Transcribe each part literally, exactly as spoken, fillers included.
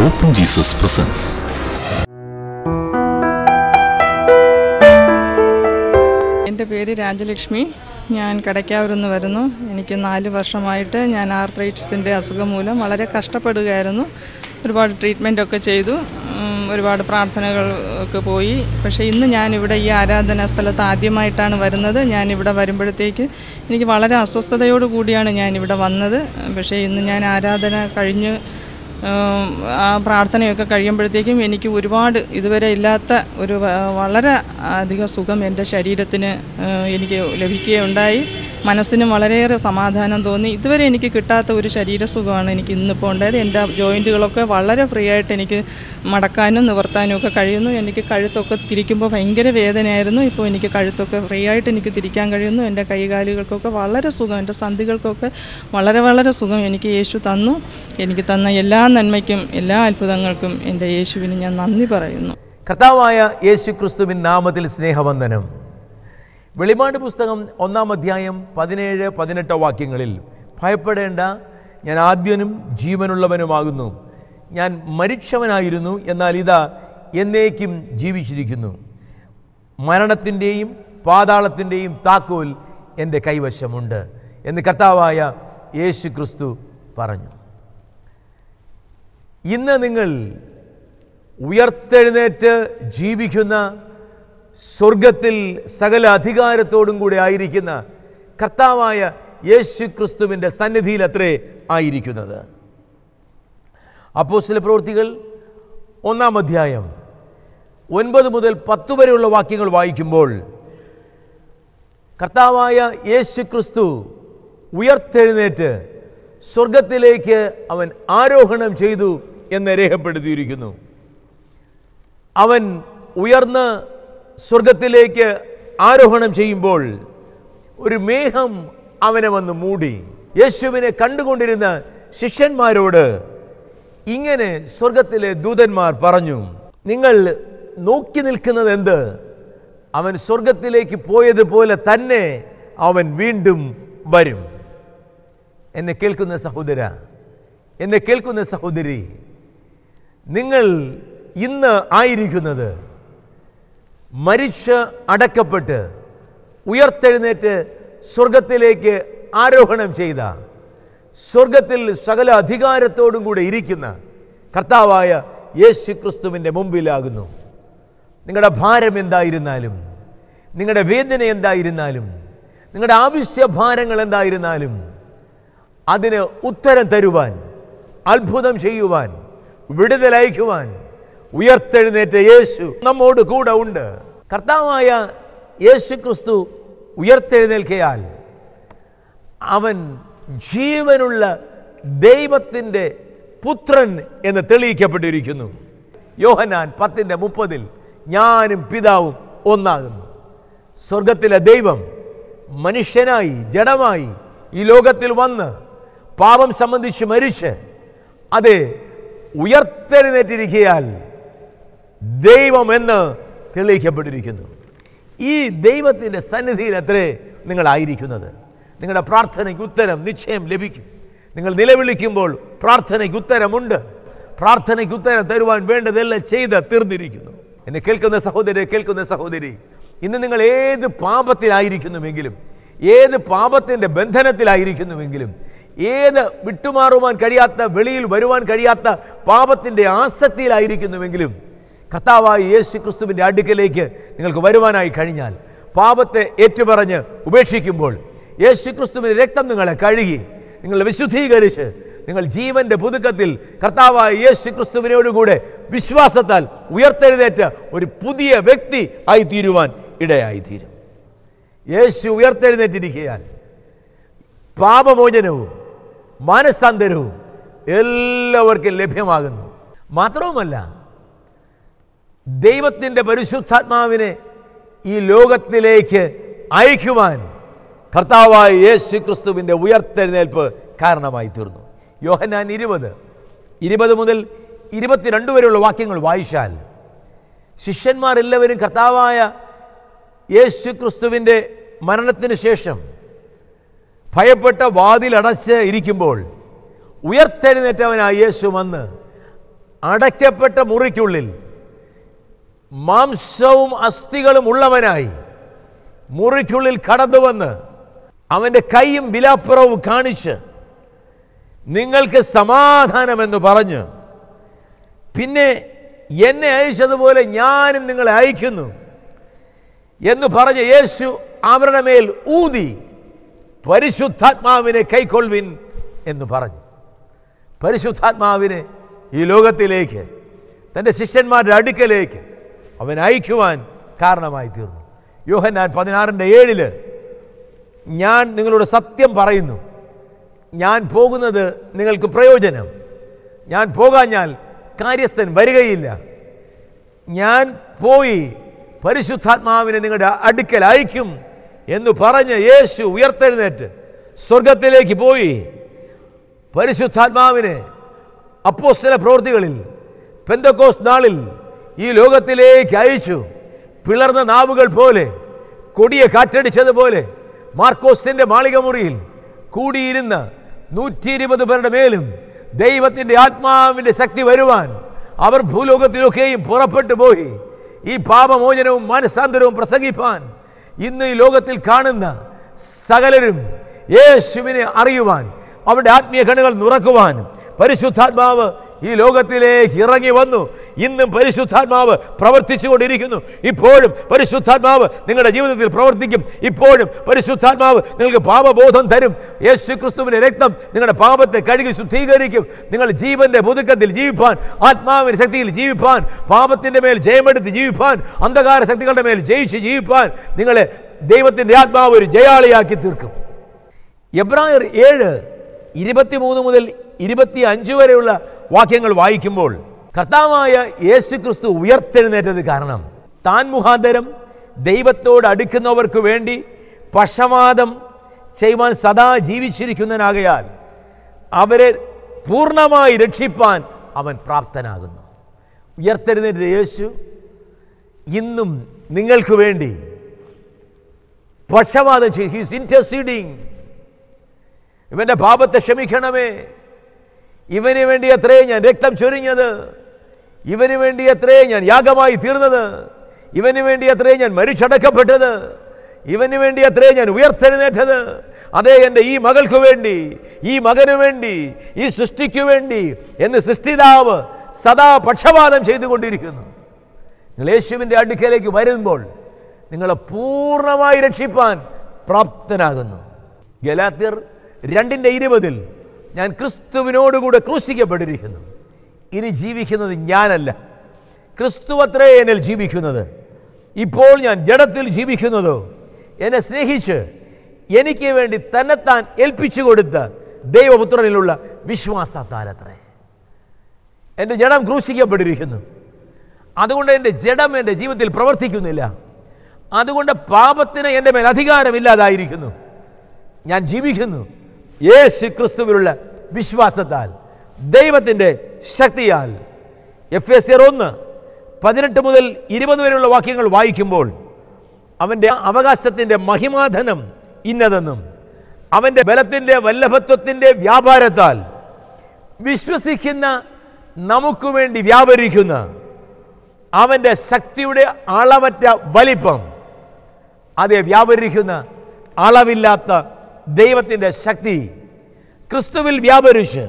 Hope in Jesus presence. എൻ്റെ പേര് രാജലക്ഷ്മി. ഞാൻ കടയ്ക്കാവൂരിൽ നിന്ന് വരുന്നു. എനിക്ക് നാല് വർഷമായിട്ട് ഞാൻ ആർത്രൈറ്റിസിൻ്റെ അസുഖം മൂലം വളരെ കഷ്ടപ്പെടുകയായിരുന്നു. ഒരുപാട് ട്രീറ്റ്മെൻറ്റൊക്കെ ചെയ്തു, ഒരുപാട് പ്രാർത്ഥനകളൊക്കെ പോയി. പക്ഷേ ഇന്ന് ഞാനിവിടെ ഈ ആരാധനാ സ്ഥലത്ത് ആദ്യമായിട്ടാണ് വരുന്നത്. ഞാനിവിടെ വരുമ്പോഴത്തേക്ക് എനിക്ക് വളരെ അസ്വസ്ഥതയോടു കൂടിയാണ് ഞാനിവിടെ വന്നത്. പക്ഷേ ഇന്ന് ഞാൻ ആരാധന കഴിഞ്ഞ് ആ പ്രാർത്ഥനയൊക്കെ കഴിയുമ്പോഴത്തേക്കും എനിക്ക് ഒരുപാട് ഇതുവരെ ഇല്ലാത്ത ഒരു വളരെ അധിക സുഖം എൻ്റെ ശരീരത്തിന് എനിക്ക് ലഭിക്കുകയുണ്ടായി. മനസ്സിനും വളരെയേറെ സമാധാനം തോന്നി. ഇതുവരെ എനിക്ക് കിട്ടാത്ത ഒരു ശരീരസുഖമാണ് എനിക്ക് ഇന്നിപ്പോൾ ഉണ്ടായത്. എൻ്റെ ജോയിൻറ്റുകളൊക്കെ വളരെ ഫ്രീ ആയിട്ട് എനിക്ക് മടക്കാനും നിവർത്താനും ഒക്കെ കഴിയുന്നു. എനിക്ക് കഴുത്തൊക്കെ തിരിക്കുമ്പോൾ ഭയങ്കര വേദനയായിരുന്നു. ഇപ്പോൾ എനിക്ക് കഴുത്തൊക്കെ ഫ്രീ ആയിട്ട് എനിക്ക് തിരിക്കാൻ കഴിയുന്നു. എൻ്റെ കൈകാലുകൾക്കൊക്കെ വളരെ സുഖം, എൻ്റെ സന്ധികൾക്കൊക്കെ വളരെ വളരെ സുഖം എനിക്ക് യേശു തന്നു. എനിക്ക് തന്ന എല്ലാ നന്മയ്ക്കും എല്ലാ അത്ഭുതങ്ങൾക്കും എൻ്റെ യേശുവിന് ഞാൻ നന്ദി പറയുന്നു. കർത്താവായ യേശു ക്രിസ്തുവിൻ നാമത്തിൽ സ്നേഹവന്ദനം. വെളിപാട് പുസ്തകം ഒന്നാം അധ്യായം പതിനേഴ് പതിനെട്ട് വാക്യങ്ങളിൽ, ഭയപ്പെടേണ്ട, ഞാൻ ആദ്യനും ജീവനുള്ളവനുമാകുന്നു. ഞാൻ മരിച്ചവനായിരുന്നു, എന്നാൽ ഇതാ എന്നേക്കും ജീവിച്ചിരിക്കുന്നു. മരണത്തിൻ്റെയും പാതാളത്തിൻ്റെയും താക്കോൽ എൻ്റെ കൈവശമുണ്ട് എന്ന് കർത്താവായ യേശു ക്രിസ്തു പറഞ്ഞു. ഇന്ന് നിങ്ങൾ ഉയർത്തെഴുന്നേറ്റ് ജീവിക്കുന്ന, സ്വർഗത്തിൽ സകല അധികാരത്തോടും കൂടെ ആയിരിക്കുന്ന കർത്താവായ യേശു ക്രിസ്തുവിൻ്റെ സന്നിധിയിൽ അത്രേ ആയിരിക്കുന്നത്. അപ്പോസ്തല പ്രവൃത്തികൾ ഒന്നാം അധ്യായം ഒൻപത് മുതൽ പത്ത് വരെയുള്ള വാക്യങ്ങൾ വായിക്കുമ്പോൾ, കർത്താവായ യേശു ക്രിസ്തു ഉയർത്തെഴുന്നേറ്റ് സ്വർഗത്തിലേക്ക് അവൻ ആരോഹണം ചെയ്തു എന്ന് രേഖപ്പെടുത്തിയിരിക്കുന്നു. അവൻ ഉയർന്ന് സ്വർഗത്തിലേക്ക് ആരോഹണം ചെയ്യുമ്പോൾ ഒരു മേഘം അവനെ വന്ന് മൂടി. യേശുവിനെ കണ്ടുകൊണ്ടിരുന്ന ശിഷ്യന്മാരോട് ഇങ്ങനെ സ്വർഗത്തിലെ ദൂതന്മാർ പറഞ്ഞു, നിങ്ങൾ നോക്കി നിൽക്കുന്നത് എന്ത്? അവൻ സ്വർഗത്തിലേക്ക് പോയതുപോലെ തന്നെ അവൻ വീണ്ടും വരും. എന്നെ കേൾക്കുന്ന സഹോദര, എന്നെ കേൾക്കുന്ന സഹോദരി, നിങ്ങൾ ഇന്ന് ആയിരിക്കുന്നത് മരിച്ച് അടക്കപ്പെട്ട് ഉയർത്തെഴുന്നേറ്റ് സ്വർഗത്തിലേക്ക് ആരോഹണം ചെയ്ത, സ്വർഗത്തിൽ സകല അധികാരത്തോടും കൂടെ ഇരിക്കുന്ന കർത്താവായ യേശു ക്രിസ്തുവിൻ്റെ മുമ്പിലാകുന്നു. നിങ്ങളുടെ ഭാരം എന്തായിരുന്നാലും, നിങ്ങളുടെ വേദന എന്തായിരുന്നാലും, നിങ്ങളുടെ ആവശ്യഭാരങ്ങൾ എന്തായിരുന്നാലും അതിന് ഉത്തരം തരുവാൻ, അത്ഭുതം ചെയ്യുവാൻ, വിടുതലയക്കുവാൻ ഉയർത്തെഴുന്നേറ്റ യേശു നമ്മോട് കൂടെ ഉണ്ട്. കർത്താവായ യേശു ക്രിസ്തു ഉയർത്തെഴുന്നേൽക്കയാൽ അവൻ ജീവനുള്ള ദൈവത്തിൻ്റെ പുത്രൻ എന്ന് തെളിയിക്കപ്പെട്ടിരിക്കുന്നു. യോഹന്നാൻ പത്തിൻ്റെ മുപ്പതിൽ ഞാനും പിതാവും ഒന്നാകുന്നു. സ്വർഗത്തിലെ ദൈവം മനുഷ്യനായി ജഡമായി ഈ ലോകത്തിൽ വന്ന് പാപം സംബന്ധിച്ച് മരിച്ച് അത് ഉയർത്തെഴുന്നേറ്റിരിക്കയാൽ ദൈവം എന്ന് തെളിയിക്കപ്പെട്ടിരിക്കുന്നു. ഈ ദൈവത്തിൻ്റെ സന്നിധിയിൽ അത്രേ നിങ്ങളായിരിക്കുന്നത്. നിങ്ങളുടെ പ്രാർത്ഥനയ്ക്ക് ഉത്തരം നിശ്ചയം ലഭിക്കും. നിങ്ങൾ നിലവിളിക്കുമ്പോൾ പ്രാർത്ഥനയ്ക്ക് ഉത്തരമുണ്ട്. പ്രാർത്ഥനയ്ക്ക് ഉത്തരം തരുവാൻ വേണ്ടതെല്ലാം ചെയ്ത് തീർന്നിരിക്കുന്നു. എന്നെ കേൾക്കുന്ന സഹോദരി, കേൾക്കുന്ന സഹോദരി, ഇന്ന് നിങ്ങൾ ഏത് പാപത്തിലായിരിക്കുന്നുവെങ്കിലും, ഏത് പാപത്തിൻ്റെ ബന്ധനത്തിലായിരിക്കുന്നുവെങ്കിലും, ഏത് വിട്ടുമാറുവാൻ കഴിയാത്ത, വെളിയിൽ വരുവാൻ കഴിയാത്ത പാപത്തിൻ്റെ ആസക്തിയിലായിരിക്കുന്നുവെങ്കിലും, കർത്താവായ യേശു ക്രിസ്തുവിൻ്റെ അടുക്കലേക്ക് നിങ്ങൾക്ക് വരുവാനായി കഴിഞ്ഞാൽ, പാപത്തെ ഏറ്റുപറഞ്ഞ് ഉപേക്ഷിക്കുമ്പോൾ, യേശു ക്രിസ്തുവിൻ്റെ രക്തം നിങ്ങളെ കഴുകി നിങ്ങളെ വിശുദ്ധീകരിച്ച് നിങ്ങൾ ജീവന്റെ പുതുക്കത്തിൽ കർത്താവായ യേശു ക്രിസ്തുവിനോടുകൂടെ വിശ്വാസത്താൽ ഉയർത്തെഴുന്നേറ്റ ഒരു പുതിയ വ്യക്തി ആയി തീരുവാൻ ഇടയായിത്തീരും. യേശു ഉയർത്തെഴുന്നേറ്റിരിക്കയാൽ പാപമോചനവും മാനസാന്തരവും എല്ലാവർക്കും ലഭ്യമാകുന്നു. മാത്രവുമല്ല, ദൈവത്തിൻ്റെ പരിശുദ്ധാത്മാവിനെ ഈ ലോകത്തിലേക്ക് അയക്കുവാൻ കർത്താവായ യേശു ക്രിസ്തുവിൻ്റെ ഉയർത്തെഴുന്നേൽപ്പ് കാരണമായി തീർന്നു. യോഹന്നാൻ ഇരുപത് ഇരുപത് മുതൽ ഇരുപത്തിരണ്ട് വരെയുള്ള വാക്യങ്ങൾ വായിച്ചാൽ, ശിഷ്യന്മാർ എല്ലാവരും കർത്താവായ യേശു ക്രിസ്തുവിൻ്റെ മരണത്തിന് ശേഷം ഭയപ്പെട്ട വാതിലടച്ച് ഇരിക്കുമ്പോൾ ഉയർത്തെഴുന്നേറ്റവനായ യേശു വന്ന് അടയ്ക്കപ്പെട്ട മുറിക്കുള്ളിൽ മാംസവും അസ്ഥികളും ഉള്ളവനായി മുറിക്കുള്ളിൽ കടന്നു വന്ന് അവൻ്റെ കൈയും വിലാപ്പുറവും കാണിച്ച് നിങ്ങൾക്ക് സമാധാനമെന്ന് പറഞ്ഞ് പിന്നെ എന്നെ അയച്ചതുപോലെ ഞാനും നിങ്ങളെ അയക്കുന്നു എന്ന് പറഞ്ഞ് യേശു അവരുടെ മേൽ ഊതി പരിശുദ്ധാത്മാവിനെ കൈക്കൊള്ളുവിൻ എന്ന് പറഞ്ഞു. പരിശുദ്ധാത്മാവിനെ ഈ ലോകത്തിലേക്ക് തൻ്റെ ശിഷ്യന്മാരുടെ അടുക്കലേക്ക് അവൻ അയക്കുവാൻ കാരണമായി തീർന്നു. യോഹന്നാൻ പതിനാറിൻ്റെ ഏഴില് ഞാൻ നിങ്ങളോട് സത്യം പറയുന്നു, ഞാൻ പോകുന്നത് നിങ്ങൾക്ക് പ്രയോജനം, ഞാൻ പോകാഞ്ഞാൽ കാര്യസ്ഥൻ വരികയില്ല. ഞാൻ പോയി പരിശുദ്ധാത്മാവിനെ നിങ്ങളുടെ അടുക്കൽ അയക്കും എന്ന് പറഞ്ഞ് യേശു ഉയർത്തെഴുന്നേറ്റ് സ്വർഗത്തിലേക്ക് പോയി പരിശുദ്ധാത്മാവിനെ അപ്പോസ്തല പ്രവൃത്തികളിൽ പെന്തക്കോസ്ത് നാളിൽ ഈ ലോകത്തിലേക്ക് അയച്ചു. പിളർന്ന നാവുകൾ പോലെ, കൊടിയ കാറ്റടിച്ചതുപോലെ മാർക്കോസിന്റെ മാളിക മുറിയിൽ കൂടിയിരുന്ന നൂറ്റി ഇരുപത് പേരുടെ മേലും ദൈവത്തിൻ്റെ ആത്മാവിൻ്റെ ശക്തി വരുവാൻ അവർ ഭൂലോകത്തിലൊക്കെയും പുറപ്പെട്ടു പോയി ഈ പാപമോചനവും മനസാന്തരവും പ്രസംഗിപ്പാൻ ഇന്ന് ഈ ലോകത്തിൽ കാണുന്ന സകലരും യേശുവിനെ അറിയുവാൻ അവരുടെ ആത്മീയ കണ്ണുകൾ നുറക്കുവാൻ പരിശുദ്ധാത്മാവ് ഈ ലോകത്തിലേക്ക് ഇറങ്ങി വന്നു. ഇന്നും പരിശുദ്ധാത്മാവ് പ്രവർത്തിച്ചു കൊണ്ടിരിക്കുന്നു. ഇപ്പോഴും പരിശുദ്ധാത്മാവ് നിങ്ങളുടെ ജീവിതത്തിൽ പ്രവർത്തിക്കും. ഇപ്പോഴും പരിശുദ്ധാത്മാവ് നിങ്ങൾക്ക് പാപബോധം തരും. യേശു ക്രിസ്തുവിന്റെ രക്തം നിങ്ങളുടെ പാപത്തെ കഴുകി ശുദ്ധീകരിക്കും. നിങ്ങൾ ജീവന്റെ പുതുക്കത്തിൽ ജീവിപ്പാൻ, ആത്മാവിന്റെ ശക്തിയിൽ ജീവിപ്പാൻ, പാപത്തിന്റെ മേൽ ജയമെടുത്ത് ജീവിപ്പാൻ, അന്ധകാര ശക്തികളുടെ മേൽ ജയിച്ച് ജീവിപ്പാൻ നിങ്ങളെ ദൈവത്തിന്റെ ആത്മാവ് ഒരു ജയാളിയാക്കി തീർക്കും. എബ്രായർ ഏഴ് ഇരുപത്തിമൂന്ന് മുതൽ ഇരുപത്തി അഞ്ച് വരെയുള്ള വാക്യങ്ങൾ വായിക്കുമ്പോൾ കർത്താവായ യേശു ക്രിസ്തു ഉയർത്തെഴുന്നേറ്റത് കാരണം താൻ മുഖാന്തരം ദൈവത്തോട് അടുക്കുന്നവർക്ക് വേണ്ടി പക്ഷപാതം ചെയ്യുവാൻ സദാ ജീവിച്ചിരിക്കുന്നതിനാകയാൽ അവരെ പൂർണ്ണമായി രക്ഷിപ്പാൻ അവൻ പ്രാപ്തനാകുന്നു. ഉയർത്തെഴുന്നേറ്റ യേശു ഇന്നും നിങ്ങൾക്ക് വേണ്ടി പക്ഷപാതം ചെയ്യും. He's interceding. ഇവന്റെ പാപത്തെ ക്ഷമിക്കണമേ, ഇവന് വേണ്ടി എത്രേ ഞാൻ രക്തം ചൊരിഞ്ഞത്, ഇവന് വേണ്ടി എത്രേ ഞാൻ യാഗമായി തീർന്നത്, ഇവന് വേണ്ടി എത്രേ ഞാൻ മരിച്ചടക്കപ്പെട്ടത്, ഇവന് വേണ്ടി എത്രേ ഞാൻ ഉയർത്തെഴുന്നേറ്റത്. അതേ, എൻ്റെ ഈ മകൾക്ക് വേണ്ടി, ഈ മകന് വേണ്ടി, ഈ സൃഷ്ടിക്ക് വേണ്ടി എന്ന് സൃഷ്ടിതാവ് സദാ പക്ഷപാതം ചെയ്തുകൊണ്ടിരിക്കുന്നു. നിങ്ങൾ യേശുവിൻ്റെ അടുക്കലേക്ക് വരുമ്പോൾ നിങ്ങളെ പൂർണ്ണമായി രക്ഷിപ്പാൻ പ്രാപ്തനാകുന്നു. ഗലാത്യർ രണ്ടിൻ്റെ ഇരുപതിൽ ഞാൻ ക്രിസ്തുവിനോടുകൂടെ ക്രൂശിക്കപ്പെട്ടിരിക്കുന്നു, ഇനി ജീവിക്കുന്നത് ഞാനല്ല, ക്രിസ്തു അത്രേ എന്നിൽ ജീവിക്കുന്നത്. ഇപ്പോൾ ഞാൻ ജഡത്തിൽ ജീവിക്കുന്നതോ എന്നെ സ്നേഹിച്ച് എനിക്ക് വേണ്ടി തന്നെത്താൻ ഏൽപ്പിച്ചു കൊടുത്ത ദൈവപുത്രനിലുള്ള വിശ്വാസത്താലത്രേ. എൻ്റെ ജഡം ക്രൂശിക്കപ്പെട്ടിരിക്കുന്നു. അതുകൊണ്ട് എൻ്റെ ജഡം എൻ്റെ ജീവിതത്തിൽ പ്രവർത്തിക്കുന്നില്ല. അതുകൊണ്ട് പാപത്തിന് എൻ്റെ മേൽ അധികാരമില്ലാതായിരിക്കുന്നു. ഞാൻ ജീവിക്കുന്നു യേശു ക്രിസ്തുവിലുള്ള വിശ്വാസത്താൽ, ദൈവത്തിൻ്റെ ശക്തിയാൽ. എഫ് എസ് ഒന്ന് പതിനെട്ട് മുതൽ ഇരുപത് വരെയുള്ള വാക്യങ്ങൾ വായിക്കുമ്പോൾ അവൻ്റെ അവകാശത്തിൻ്റെ മഹിമാധനം ഇന്നതെന്നും അവൻ്റെ ബലത്തിൻ്റെ വല്ലഭത്വത്തിൻ്റെ വ്യാപാരത്താൽ വിശ്വസിക്കുന്ന നമുക്ക് വേണ്ടി വ്യാപരിക്കുന്ന അവൻ്റെ ശക്തിയുടെ അളവറ്റ വലിപ്പം, അതേ വ്യാപരിക്കുന്ന അളവില്ലാത്ത ദൈവത്തിൻ്റെ ശക്തി ക്രിസ്തുവിൽ വ്യാപരിച്ച്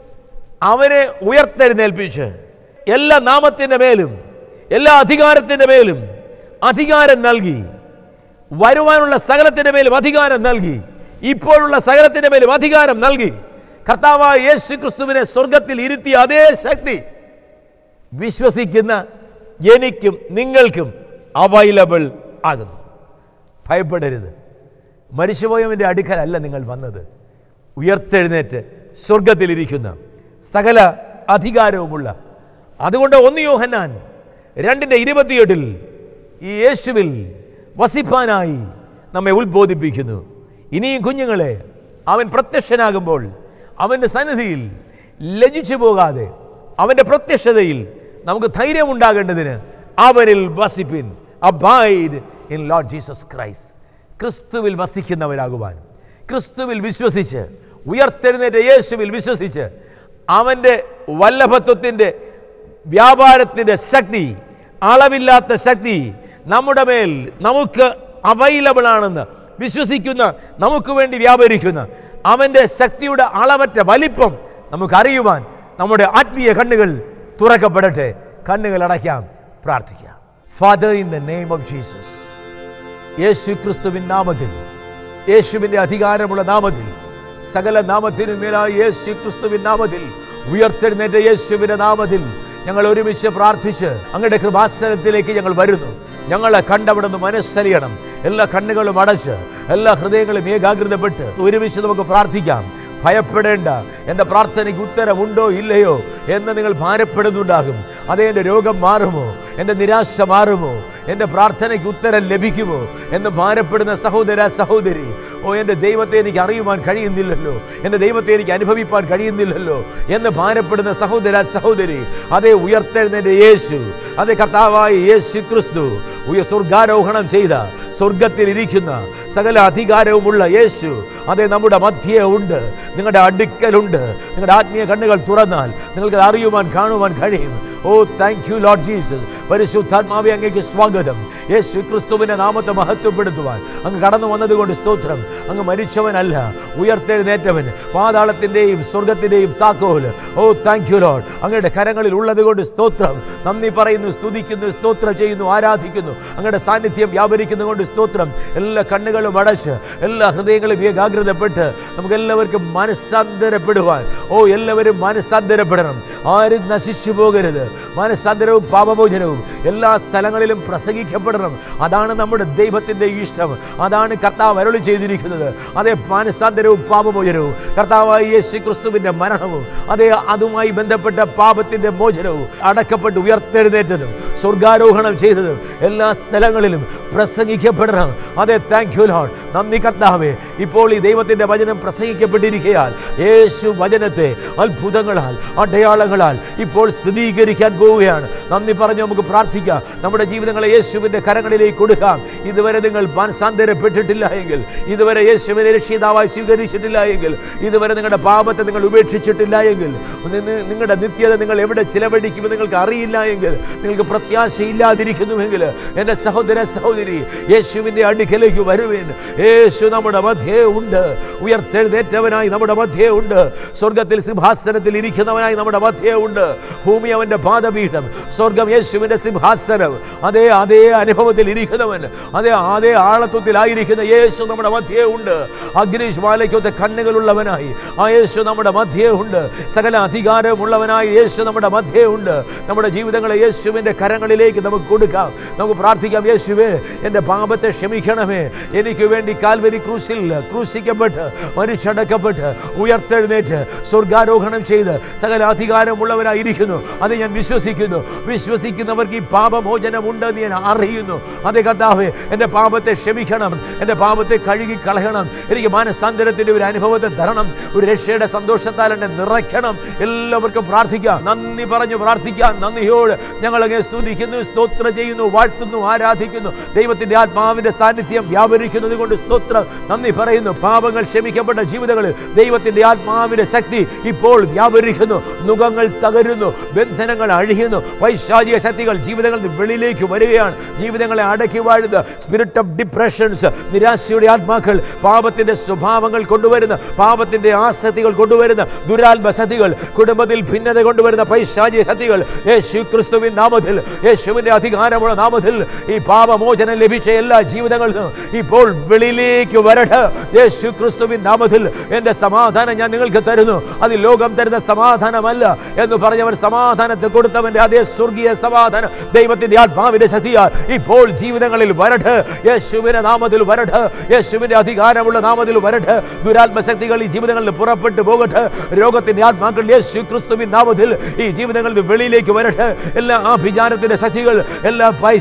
അവനെ ഉയർത്തെഴുന്നേൽപ്പിച്ച് എല്ലാ നാമത്തിൻ്റെ മേലും എല്ലാ അധികാരത്തിൻ്റെ മേലും അധികാരം നൽകി, വരുവാനുള്ള സകലത്തിൻ്റെ മേലും അധികാരം നൽകി, ഇപ്പോഴുള്ള സകലത്തിൻ്റെ മേലും അധികാരം നൽകി, കർത്താവായ യേശു ക്രിസ്തുവിനെ സ്വർഗത്തിൽ ഇരുത്തിയ അതേ ശക്തി വിശ്വസിക്കുന്ന എനിക്കും നിങ്ങൾക്കും അവൈലബിൾ ആകുന്നു. ഭയപ്പെടരുത്. മരിച്ചുപോയവൻ്റെ അടുക്കലല്ല നിങ്ങൾ വന്നത്, ഉയർത്തെഴുന്നേറ്റ് സ്വർഗത്തിലിരിക്കുന്ന സകല അധികാരവുമുള്ള. അതുകൊണ്ട് ഒന്ന് യോഹന്നാൻ രണ്ടിൻ്റെ ഇരുപത്തിയെട്ടിൽ ഈ യേശുവിൽ വസിപ്പാനായി നമ്മെ ഉത്ബോധിപ്പിക്കുന്നു. ഇനിയും കുഞ്ഞുങ്ങളെ, അവൻ പ്രത്യക്ഷനാകുമ്പോൾ അവൻ്റെ സന്നിധിയിൽ ലജ്ജിച്ചു പോകാതെ അവൻ്റെ പ്രത്യക്ഷതയിൽ നമുക്ക് ധൈര്യമുണ്ടാകേണ്ടതിന് അവനിൽ വസിപ്പിൻ. Abide in Lord Jesus Christ. ക്രിസ്തുവിൽ വസിക്കുന്നവരാകുവാൻ, ക്രിസ്തുവിൽ വിശ്വസിച്ച്, ഉയർത്തെഴുന്നേറ്റ യേശുവിൽ വിശ്വസിച്ച് അവൻ്റെ വല്ലഭത്വത്തിൻ്റെ വ്യാപാരത്തിൻ്റെ ശക്തി, അളവില്ലാത്ത ശക്തി നമ്മുടെ മേൽ നമുക്ക് അവൈലബിൾ ആണെന്ന് വിശ്വസിക്കുന്ന, നമുക്ക് വേണ്ടി വ്യാപരിക്കുന്ന അവൻ്റെ ശക്തിയുടെ അളവറ്റ വലിപ്പം നമുക്കറിയുവാൻ നമ്മുടെ ആത്മീയ കണ്ണുകൾ തുറക്കപ്പെടട്ടെ. കണ്ണുകൾ അടയ്ക്കാം, പ്രാർത്ഥിക്കാം. Father, in the name of Jesus, യേശു ക്രിസ്തുവിൻ നാമത്തിൽ, യേശുവിൻ്റെ അധികാരമുള്ള നാമത്തിൽ, സകല നാമത്തിനും മേലായി യേശു ക്രിസ്തുവിൻ നാമത്തിൽ, ഉയർത്തെഴുന്നേറ്റ യേശുവിൻ്റെ നാമത്തിൽ ഞങ്ങൾ ഒരുമിച്ച് പ്രാർത്ഥിച്ച് അങ്ങയുടെ കൃപാസനത്തിലേക്ക് ഞങ്ങൾ വരുന്നു. ഞങ്ങളെ കണ്ടവിടുന്ന് മനസ്സലിയണം. എല്ലാ കണ്ണുകളും അടച്ച്, എല്ലാ ഹൃദയങ്ങളും ഏകാഗ്രതപ്പെട്ട് ഒരുമിച്ച് നമുക്ക് പ്രാർത്ഥിക്കാം. ഭയപ്പെടേണ്ട, എൻ്റെ പ്രാർത്ഥനയ്ക്ക് ഉത്തരമുണ്ടോ ഇല്ലയോ എന്ന് നിങ്ങൾ ഭാരപ്പെടുന്നുണ്ടാകും. അതേ, എൻ്റെ രോഗം മാറുമോ, എൻ്റെ നിരാശ മാറുമോ, എൻ്റെ പ്രാർത്ഥനയ്ക്ക് ഉത്തരം ലഭിക്കുമോ എന്ന് ഭാരപ്പെടുന്ന സഹോദര സഹോദരി, ഓ എൻ്റെ ദൈവത്തെ എനിക്ക് അറിയുവാൻ കഴിയുന്നില്ലല്ലോ, എൻ്റെ ദൈവത്തെ എനിക്ക് അനുഭവിപ്പാൻ കഴിയുന്നില്ലല്ലോ എന്ന് ഭാരപ്പെടുന്ന സഹോദര സഹോദരി, അതേ ഉയർത്തെഴുന്നേറ്റ യേശു, അതേ കർത്താവായ യേശു ക്രിസ്തു, സ്വർഗാരോഹണം ചെയ്ത, സ്വർഗത്തിൽ ഇരിക്കുന്ന, സകല അധികാരവുമുള്ള യേശു അതേ നമ്മുടെ മധ്യേ ഉണ്ട്, നിങ്ങളുടെ അടുക്കലുണ്ട്. നിങ്ങളുടെ ആത്മീയ കണ്ണുകൾ തുറന്നാൽ നിങ്ങൾക്ക് അറിയുവാൻ കാണുവാൻ കഴിയും. Oh thank you Lord Jesus. പരിശുദ്ധാത്മാവേ, അങ്ങേക്ക് സ്വാഗതം. യേശു ക്രിസ്തുവിന്റെ നാമത്തെ മഹത്വപ്പെടുത്തുവാൻ അങ്ങ് കടന്നു വന്നതുകൊണ്ട് സ്തോത്രം. അങ്ങ് മരിച്ചവനല്ല, ഉയർത്തെഴുന്നേറ്റവൻ, പാതാളത്തിന്റെയും സ്വർഗത്തിന്റെയും താക്കോൽ. Oh thank you Lord. അങ്ങയുടെ കരങ്ങളിൽ ഉള്ളത് കൊണ്ട് സ്തോത്രം. നന്ദി പറയുന്നു, സ്തുതിക്കുന്നു, സ്തോത്രം ചെയ്യുന്നു, ആരാധിക്കുന്നു. അങ്ങയുടെ സാന്നിധ്യം വ്യാപരിക്കുന്നതുകൊണ്ട് സ്തോത്രം. എല്ലാ കണ്ണുകളും അടച്ച്, എല്ലാ ഹൃദയങ്ങളും ഏകാഗ്രതപ്പെട്ട് നമുക്ക് എല്ലാവർക്കും മനസ്സാന്തരപ്പെടുവാൻ, ഓ എല്ലാവരും മനസ്സാന്തരപ്പെടണം. ആരും നശിച്ചു പോകരുത്. മനസ്സാന്തരവും പാപമോചനവും എല്ലാ സ്ഥലങ്ങളിലും പ്രസംഗിക്കപ്പെടണം. അതാണ് നമ്മുടെ ദൈവത്തിന്റെ ഇഷ്ടം. അതാണ് കർത്താവ് അരുളി ചെയ്തിരിക്കുന്നത്. അതേ, മനസ്സാന്തരവും പാപമോചനവും, കർത്താവായ യേശു ക്രിസ്തുവിന്റെ മരണവും, അതേ അതുമായി ബന്ധപ്പെട്ട പാപത്തിന്റെ മോചനവും, അടക്കപ്പെട്ട് ഉയർത്തെഴുന്നേറ്റതും സ്വർഗാരോഹണം ചെയ്തതും എല്ലാ സ്ഥലങ്ങളിലും പ്രസംഗിക്കപ്പെടണം. അതെ, താങ്ക് യു ലോർഡ്. നന്ദി കർത്താവേ. ഇപ്പോൾ ഈ ദൈവത്തിന്റെ വചനം പ്രസംഗിക്കപ്പെട്ടിരിക്കുകയാൽ യേശു വചനത്തെ അത്ഭുതങ്ങളാൽ, അടയാളങ്ങളാൽ ഇപ്പോൾ സ്ഥിരീകരിക്കാൻ പോവുകയാണ്. നന്ദി പറഞ്ഞ് നമുക്ക് പ്രാർത്ഥിക്കാം. നമ്മുടെ ജീവിതങ്ങളെ യേശുവിന്റെ കരങ്ങളിലേക്ക് കൊടുക്കാം. ഇതുവരെ നിങ്ങൾ മാനസാന്തരപ്പെട്ടിട്ടില്ല എങ്കിൽ, ഇതുവരെ യേശുവിനെ രക്ഷിതാവായി സ്വീകരിച്ചിട്ടില്ല എങ്കിൽ, ഇതുവരെ നിങ്ങളുടെ പാപത്തെ നിങ്ങൾ ഉപേക്ഷിച്ചിട്ടില്ല എങ്കിൽ, നിങ്ങളുടെ നിത്യത നിങ്ങൾ എവിടെ ചിലവഴിക്കുമെന്ന് നിങ്ങൾക്ക് അറിയില്ല എങ്കിൽ, നിങ്ങൾക്ക് പ്രത്യാശയില്ലാതിരിക്കുന്നുവെങ്കിൽ, എൻ്റെ സഹോദര സഹോദരി, യേശുവിന്റെ അടുക്കലേക്ക് വരുവേൻ. യേശു നമ്മുടെ മധ്യേ ഉണ്ട്. ഉയർത്തെഴുന്നേറ്റവനായി നമ്മുടെ മധ്യേ ഉണ്ട്. സ്വർഗത്തിൽ സിംഹാസനത്തിൽ ഇരിക്കുന്നവനായി നമ്മുടെ മധ്യേ ഉണ്ട്. ഭൂമി അവന്റെ പാദപീഠം, സ്വർഗം യേശുവിന്റെ സിംഹാസനം. അതേ അതേ അനുഭവത്തിൽ ഇരിക്കുന്നവൻ, അതേ അതേ ആളത്വത്തിലായിരിക്കുന്ന യേശു നമ്മുടെ മധ്യേ ഉണ്ട്. അഗ്നിജ്വാലയ്ക്കൊത്ത കണ്ണുകളുള്ളവനായി ആ യേശു നമ്മുടെ മധ്യേ ഉണ്ട്. സകല അധികാരമുള്ളവനായി യേശു നമ്മുടെ മധ്യേ ഉണ്ട്. നമ്മുടെ ജീവിതങ്ങളെ യേശുവിന്റെ കരങ്ങളിലേക്ക് നമുക്ക് കൊടുക്കാം. നമുക്ക് പ്രാർത്ഥിക്കാം. യേശുവേ, എൻ്റെ പാപത്തെ ക്ഷമിക്കണമേ. എനിക്ക് വേണ്ടി കാൽവരി ക്രൂശിൽ ക്രൂശിക്കപ്പെട്ട് മരിച്ചടക്കപ്പെട്ട് ഉയർത്തെഴുന്നേറ്റ് സ്വർഗാരോഹണം ചെയ്ത് സകല അധികാരമുള്ളവരായിരിക്കുന്നു. അത് ഞാൻ വിശ്വസിക്കുന്നു. വിശ്വസിക്കുന്നവർക്ക് ഈ പാപമോചനമുണ്ടെന്ന് ഞാൻ അറിയുന്നു. അതേ കർത്താവേ, എൻ്റെ പാപത്തെ ക്ഷമിക്കണം, എൻ്റെ പാപത്തെ കഴുകി കളയണം. എനിക്ക് മാനസാന്തരത്തിന്റെ ഒരു അനുഭവത്തെ തരണം. ഒരു രക്ഷയുടെ സന്തോഷത്താൽ എന്നെ നിറയ്ക്കണം. എല്ലാവർക്കും പ്രാർത്ഥിക്കാം. നന്ദി പറഞ്ഞു പ്രാർത്ഥിക്കാം. നന്ദിയോട് ഞങ്ങൾ അങ്ങേ സ്തുതിക്കുന്നു, സ്തോത്രം ചെയ്യുന്നു, വാഴ്ത്തുന്നു, ആരാധിക്കുന്നു. ദൈവത്തിന്റെ ആത്മാവിന്റെ സാന്നിധ്യം വ്യാപരിക്കുന്നത് കൊണ്ട് സ്തോത്രം. നന്ദി പറയുന്നു. പാപങ്ങൾ ക്ഷമിക്കപ്പെട്ട ജീവിതങ്ങളിൽ ദൈവത്തിന്റെ ആത്മാവിന്റെ ശക്തി ഇപ്പോൾ വ്യാപരിക്കുന്നു. നുഖങ്ങൾ തകരുന്നു, ബന്ധനങ്ങൾ അഴിയുന്നു, പൈശാചിക ശക്തികൾ ജീവിതങ്ങളിൽ വെളിയിലേക്ക് വരികയാണ്. ജീവിതങ്ങളെ അടക്കി വാഴുന്ന സ്പിരിറ്റ് ഓഫ് ഡിപ്രഷൻസ്, നിരാശയുടെ ആത്മാക്കൾ, പാപത്തിന്റെ സ്വഭാവങ്ങൾ കൊണ്ടുവരുന്ന, പാപത്തിന്റെ ആസക്തികൾ കൊണ്ടുവരുന്ന ദുരാത്മ ശക്തികൾ, കുടുംബത്തിൽ ഭിന്നത കൊണ്ടുവരുന്ന പൈശാചിക ശക്തികൾ, യേശു ക്രിസ്തുവിൻ നാമത്തിൽ, യേശുവിന്റെ അധികാരമുള്ള നാമത്തിൽ ഈ പാപമോചനം ലഭിച്ച എല്ലാ ജീവിതങ്ങളിലും ഇപ്പോൾ വെളിയിലേക്ക് വരട്ടെ. യേശു ക്രിസ്തുവിൻ നാമത്തിൽ എൻ്റെ സമാധാനം ഞാൻ നിങ്ങൾക്ക് തരുന്നു. അത് ലോകം തരുന്ന സമാധാനമല്ല എന്ന് പറഞ്ഞവൻ സമാധാനത്തെ കൊടുത്തവന്റെ അതേ സ്വർഗീയ സമാധാനം ദൈവത്തിന്റെ ആത്മാവിന്റെ ശക്തിയാൽ ഇപ്പോൾ ജീവിതങ്ങളിൽ വരട്ടെ. യേശുവിന്റെ നാമത്തിൽ വരട്ടെ. യേശുവിന്റെ അധികാരമുള്ള നാമത്തിൽ വരട്ടെ. ദുരാത്മശക്തികൾ ഈ ജീവിതങ്ങളിൽ പുറപ്പെട്ടു പോകട്ടെ. രോഗത്തിന്റെ ആത്മാക്കൾ യേശു ക്രിസ്തുവിൻ നാമത്തിൽ ഈ ജീവിതങ്ങളിൽ വെളിയിലേക്ക് വരട്ടെ. എല്ലാ ആഭിചാരത്തിന്റെ ശക്തികൾ, എല്ലാ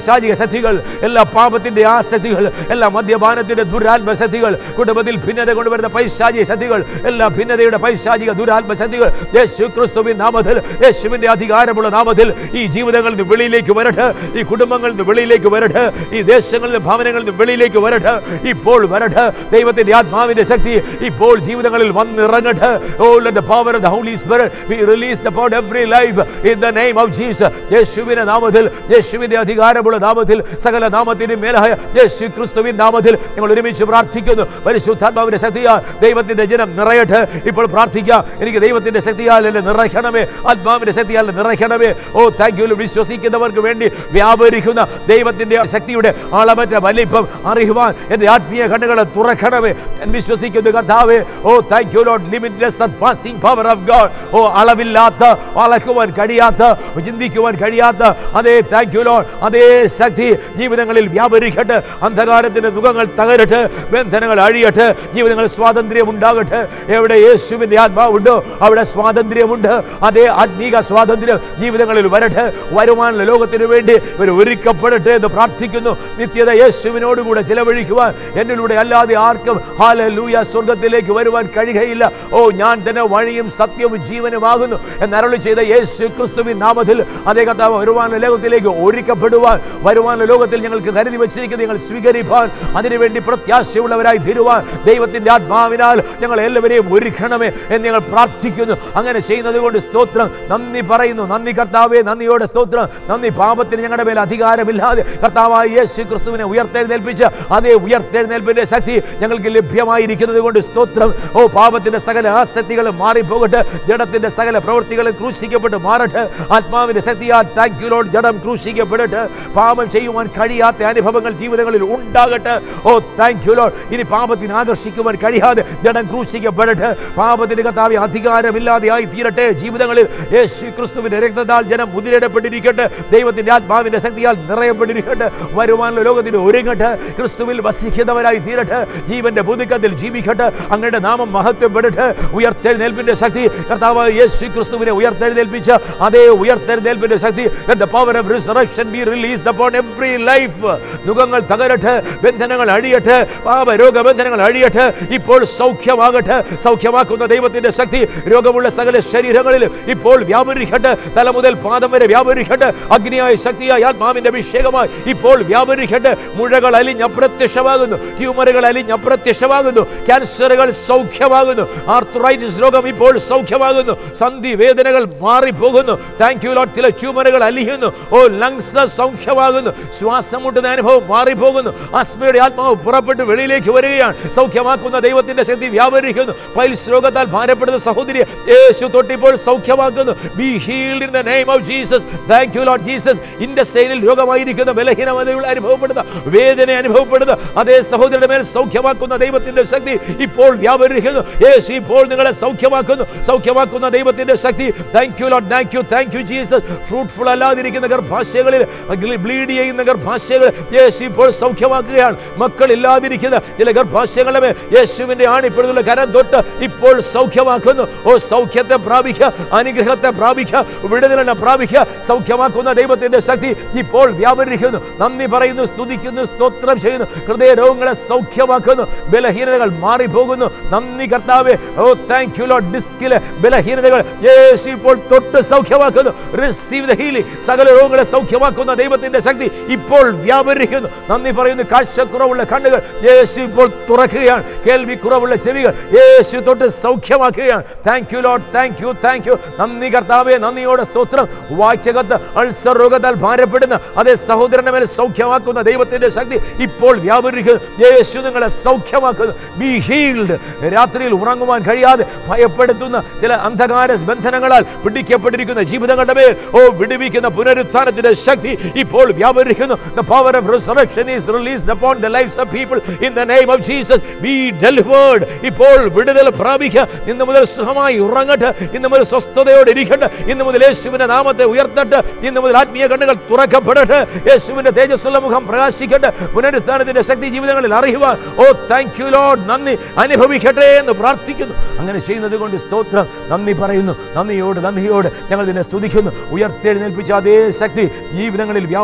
പൈശാചിക ശക്തികൾ, എല്ലാ പാപത്തിന്റെ ആസക്തികൾ, എല്ലാ മദ്യപാനത്തിന്റെ ദുരാത്മശക്തികൾ, കുടുംബത്തിൽ ഭിന്നത കൊണ്ടുവരുന്ന പൈശാചിക ശക്തികൾ, എല്ലാ ഭിന്നതയുടെ പൈശാചിക ദുരാത്മശക്തികൾ യേശു ക്രിസ്തുവിൻ നാമത്തിൽ, യേശുവിന്റെ അധികാരമുള്ള നാമത്തിൽ ഈ ജീവിതങ്ങളിൽ നിന്ന് വെളിയിലേക്ക് വരട്ടെ, ഈ കുടുംബങ്ങളിൽ നിന്ന് വെളിയിലേക്ക് വരട്ടെ, ഈ ദേശങ്ങളിൽ നിന്ന് ഭവനങ്ങളിൽ നിന്ന് വെളിയിലേക്ക് വരട്ടെ, ഇപ്പോൾ വരട്ടെ. ദൈവത്തിന്റെ ആത്മാവിന്റെ ശക്തി ഇപ്പോൾ ജീവിതങ്ങളിൽ വന്നിറങ്ങട്ടെ. Oh, let the power of the Holy Spirit be released upon every life in the name of Jesus. യേശുവിന്റെ നാമത്തിൽ, യേശുവിന്റെ അധികാരമുള്ള നാമത്തിൽ, സകല നാമത്തിനും മേലായ യേശു ക്രിസ്തുവിൻ നാമത്തിൽ ഞങ്ങൾ ഒരുമിച്ച് പ്രാർത്ഥിക്കുന്നു. പരിശുദ്ധാത്മാവിന്റെ ശക്തിയാൽ ദൈവത്തിന്റെ ജനം നിറയട്ടെ. ഇപ്പോൾ പ്രാർത്ഥിക്കാം, എനിക്ക് ദൈവത്തിന്റെ ശക്തിയാൽ എന്നെ നിറയ്ക്കണമേ, ആത്മാവിന്റെ ശക്തിയാൽ നിറയ്ക്കണമേ. Oh thank you. വിശ്വസിക്കുന്നവർക്ക് വേണ്ടി വ്യാപരിക്കുന്ന ദൈവത്തിന്റെ ശക്തിയുടെ അളവറ്റ വലിപ്പം അറിയുവാൻ എന്റെ ആത്മീയ കണ്ണുകളെ തുറക്കണമേ. ഞാൻ വിശ്വസിക്കുന്നു കർത്താവേ. Oh thank you Lord. Limitless surpassing power of God. ഓ അളവില്ലാത്ത, അളക്കുവാൻ കഴിയാത്ത, ചിന്തിക്കുവാൻ കഴിയാത്ത അതേ താങ്ക് യു ലോർഡ്, അതേ ശക്തി ജീവിതങ്ങളിൽ വ്യാപരിക്കട്ടെ. അന്ധകാരത്തിന്റെ മുഖങ്ങൾ തകരട്ടെ, ബന്ധനങ്ങൾ അഴിയട്ടെ, ജീവിതങ്ങളിൽ സ്വാതന്ത്ര്യം ഉണ്ടാകട്ടെ. എവിടെ യേശുവിന്റെ ആത്മാവുണ്ടോ അവിടെ സ്വാതന്ത്ര്യമുണ്ട്. അതേ ആത്മീക സ്വാതന്ത്ര്യം ജീവിതങ്ങളിൽ വരട്ടെ. വരുവാനുള്ള ലോകത്തിനു വേണ്ടി ഇവർ ഒരുക്കപ്പെടട്ടെ എന്ന് പ്രാർത്ഥിക്കുന്നു. നിത്യത യേശുവിനോടുകൂടെ ചിലവഴിക്കുവാൻ എന്നിലൂടെ അല്ലാതെ ആർക്കും ഹല്ലേലൂയ സ്വർഗത്തിലേക്ക് വരുവാൻ കഴിയുകയില്ല. ഓ ഞാൻ തന്നെ വഴിയും സത്യവും ജീവനുമാകുന്നു എന്നരുളി ചെയ്ത യേശു ക്രിസ്തുവിൻ നാമത്തിൽ അതേ കർത്താവ് വരുവാനുള്ള ലോകത്തിലേക്ക് ഒരുക്കപ്പെടുവാൻ, വരുവാനുള്ള ലോകത്തിൽ ഞങ്ങൾക്ക് കരുതി വെച്ചിരിക്കുന്നത് ഞങ്ങൾ സ്വീകരിപ്പാൻ, അതിനുവേണ്ടി പ്രത്യാശയുള്ളവരായി തീരുവാൻ ദൈവത്തിന്റെ ആത്മാവിനാൽ ഞങ്ങൾ എല്ലാവരെയും ഒരുക്കണമേ എന്ന് ഞങ്ങൾ പ്രാർത്ഥിക്കുന്നു. അങ്ങനെ ചെയ്യുന്നത് കൊണ്ട് സ്തോത്രം, നന്ദി പറയുന്നു. നന്ദി കർത്താവേ, നന്ദിയോടെ സ്തോത്രം. നന്ദി. പാപത്തിന് ഞങ്ങളുടെ മേൽ അധികാരമില്ലാതെ കർത്താവായ യേശു ക്രിസ്തുവിനെ ഉയർത്തെഴുന്നേൽപ്പിച്ച് അതേ ഉയർത്തെഴുന്നേൽപ്പിന്റെ ശക്തി ഞങ്ങൾക്ക് ലഭ്യമായിരിക്കുന്നത് കൊണ്ട് സ്തോത്രം. ഓ പാപത്തിന്റെ സകല ആസക്തികളും മാറിപ്പോകട്ടെ, ജഡത്തിന്റെ സകല പ്രവൃത്തികളും ക്രൂശിക്കപ്പെട്ട് മാറട്ടെ. ആത്മാവിന്റെ ശക്തിയാൽ താങ്ക് യു ലോർഡ് ജഡം ക്രൂശിക്കപ്പെടട്ടെ. പാപം ചെയ്യുവാൻ കഴിയാത്ത അനുഭവങ്ങൾ ജീവിതങ്ങളിൽ ഉണ്ടാകട്ടെ. Oh thank you Lord. ഇനി പാപത്തിന് ആകർഷിക്കുവാൻ കഴിയാതെ ജഡം ക്രൂശിക്കപ്പെടട്ടെ. പാപത്തിന് കർത്താവേ അധികാരമില്ലാതെയായി തീരട്ടെ. ജീവിതങ്ങളിൽ യേശു ക്രിസ്തുവിന്റെ രക്തത്താൽ ജനം മുദ്രയിടപ്പെട്ടിരിക്കട്ടെ. ദൈവത്തിന്റെ ആത്മാവിന്റെ ശക്തിയാൽ നിറയപ്പെട്ടിരിക്കട്ടെ. വരുവാനുള്ള ലോകത്തിന് ഒരുങ്ങട്ടെ. ക്രിസ്തുവിൽ വസിക്കുന്നവരായി തീരട്ടെ. ജീവന്റെ പുതുക്കത്തിൽ ജീവിക്കട്ടെ. അങ്ങയുടെ നാമം മഹത്വപ്പെടട്ടെ. ഉയർത്തെഴുന്നേൽപ്പിന്റെ ശക്തി കർത്താവായ യേശു ക്രിസ്തുവിനെ ഉയർത്തെഴുന്നേൽപ്പിച്ച അതേ ഉയർത്തെഴുന്നേൽപ്പിന്റെ ശക്തി, let the power of resurrection be released upon every life. നുകങ്ങൾ തകരട്ടെ, ബന്ധനങ്ങൾ അഴിയട്ടെ, പാപ രോഗബന്ധനങ്ങൾ അഴിയട്ടെ. ഇപ്പോൾ സൗഖ്യമാകട്ടെ. സൗഖ്യമാക്കുന്ന ദൈവത്തിന്റെ ശക്തി രോഗമുള്ള സകല ശരീരങ്ങളിൽ ഇപ്പോൾ വ്യാപരിക്കട്ടെ. തല മുതൽ പാദം വരെ വ്യാപരിക്കട്ടെ. അഗ്നിയായ ശക്തിയായ ആത്മാവിന്റെ അഭിഷേകമായി ഇപ്പോൾ വ്യാപരിക്കട്ടെ. മുഴകൾ അലിഞ്ഞ് അപ്രത്യക്ഷമാകുന്നു, ട്യൂമറുകൾ അലിഞ്ഞ് അപ്രത്യക്ഷമാകുന്നു, ക്യാൻസറുകൾ സൗഖ്യമാകുന്നു, ആർത്രൈറ്റിസ് രോഗം ഇപ്പോൾ സൗഖ്യമാകുന്നു, സന്ധി വേദനകൾ മാറിപ്പോകുന്നു. Thank you Lord. ചില ട്യൂമറുകൾ അലിയുന്നു. ഓ ലങ്സ് സൗഖ്യമാകുന്നു, ശ്വാസം മുട്ടുന്ന അനുഭവം മാറിപ്പോകുന്നു. ആസ്മയുടെ ആത്മാവ് പുറപ്പെട്ട് വെളിയിലേക്ക് വരികയാണ്. സൗഖ്യമാക്കുന്ന ദൈവത്തിന്റെ ശക്തി വ്യാപരിക്കുന്നു. പൈൽസ് രോഗത്താൽ ഭാരപ്പെടുന്ന സഹോദരിയെ യേശു തൊട്ടിപ്പോൾ സൗഖ്യമാക്കുന്നു. Be healed in the name of Jesus. Thank you Lord Jesus. ഇൻഡസ്ട്രിയിൽ രോഗമായിരിക്കുന്ന ബലഹീനതകൾ അനുഭവപ്പെടുന്ന, വേദന അനുഭവപ്പെടുന്ന അതേ സഹോദരിയുടെ മേൽ സൗഖ്യമാക്കുന്ന ദൈവത്തിന്റെ ശക്തി ഇപ്പോൾ വ്യാപരിക്കുന്നു. യേശു ഇപ്പോൾ നിങ്ങളെ സൗഖ്യമാക്കുന്നു. സൗഖ്യമാക്കുന്ന ദൈവത്തിന്റെ ശക്തി. Thank you Lord. Thank you thank you Jesus. Fruitful അല്ലാതിരിക്കുന്ന ഗർഭാശയങ്ങളിൽ, ബ്ലീഡ് ചെയ്യുന്ന ഗർഭാശയങ്ങൾ യേശു ഇപ്പോൾ സൗഖ്യമാക്കുകയാണ്. മക്കളില്ലാതിരിക്കുന്ന ചില ഗർഭാശയങ്ങളെ മേൽ യേശുവിന്റെ ആണിപ്പെടുന്ന കരം തൊട്ട് ഇപ്പോൾ സൗഖ്യമാക്കുന്നു. ഓ സൗഖ്യത്തെ പ്രാപിക്കുക, അനുഗ്രഹത്തെ പ്രാപിക്കുക, വിടുതലിനെ പ്രാപിക്കുക. സൗഖ്യമാക്കുന്ന ദൈവത്തിന്റെ ശക്തി ഇപ്പോൾ വ്യാപരിക്കുന്നു. നന്ദി പറയുന്നു, സ്തുതിക്കുന്നു, സ്തോത്രം ചെയ്യുന്നു. ഹൃദയ രോഗങ്ങളെ സൗഖ്യമാക്കുന്നു. ബലഹീനതകൾ മാറിപ്പോകുന്നു. നന്ദി കർത്താവേ. Oh thank you Lord. ഡിസ്കിലെ ബലഹീനതകൾ യേശു ഇപ്പോൾ തൊട്ട് സൗഖ്യമാക്കുന്നു. Receive the healing. സകല രോഗങ്ങളെ സൗഖ്യമാക്കുന്ന ദൈവത്തിന്റെ ശക്തി ഇപ്പോൾ വ്യാപരിക്കുന്നു. നന്ദി പറയുന്നു. കാഴ്ചക്കുറവുള്ള കണ്ണുകൾ യേശു ഇപ്പോൾ തുറക്കുകയാണ്. കേൾവി കുറവുള്ള ചെവികൾ യേശു തൊട്ട് സൗഖ്യമാക്കുകയാണ്. Thank you Lord. Thank you thank you. നന്ദി കർത്താവേ. നന്ദിയോടെ സ്തോത്രം. വാക്യകത്ത് അൾസർ രോഗത്താൽ ഭാരപ്പെടുന്ന അതേ സഹോദരന്റെ മേൽ സൗഖ്യമാക്കുന്ന ദൈവത്തിന്റെ ശക്തി ഇപ്പോൾ വ്യാപരിക്കുന്നു. യേശു നിങ്ങളെ സൗഖ്യമാക്കുന്നു. Be healed. രാത്രിയിൽ ഉറങ്ങുവാൻ കഴിയാതെ ഭയപ്പെടുത്തുന്ന ചില അന്ധകാര ബന്ധനങ്ങളാൽ പിടിക്കപ്പെട്ടിരിക്കുന്ന ജീവിതങ്ങളുടെ മേൽ ഓ വിടുവിക്കുന്ന പുനരുത്ഥാനത്തിന്റെ ശക്തി ഇപ്പോൾ വ്യാപരിക്കുന്നു. The power of resurrection is released upon the lives of people in the name of Jesus. Be delivered. ഇപ്പോൾ വിടുതൽ പ്രാപിക്കുക. ഇന്ന് മുതൽ സുഖമായി ഉറങ്ങട്ടെ. ഇന്ന് മുതൽ സ്വസ്ഥതയോടെ ഇരിക്കട്ടെ. ഇന്ന് മുതൽ യേശുവിന്റെ നാമത്തെ ഉയർത്തട്ടെ. ഇന്ന് മുതൽ ആത്മീയ കണ്ണുകൾ തുറക്കപ്പെടട്ടെ. യേശുവിന്റെ തേജസ്സുള്ള മുഖം പ്രകാശിക്കട്ടെ. പുനരുത്ഥാനത്തിന്റെ ശക്തി ജീവിതങ്ങളിൽ അറിയുവാൻ ഓ താങ്ക് യു ലോർഡ് നന്ദി അനുഭവിക്കട്ടെ എന്ന് പ്രാർത്ഥിക്കുന്നു. അങ്ങനെ ചെയ്യുന്നത് കൊണ്ട് സ്തോത്രം. നന്ദി പറയുന്നു. നന്ദിയോട് നന്ദിയോട് ഞങ്ങൾ ഇതിനെ സ്തുതിക്കുന്നു. ഉയർത്തെഴുന്നേൽപ്പിച്ച അതേ ശക്തി ജീവിതങ്ങളിൽ വ്യാപരിക്കുന്നു.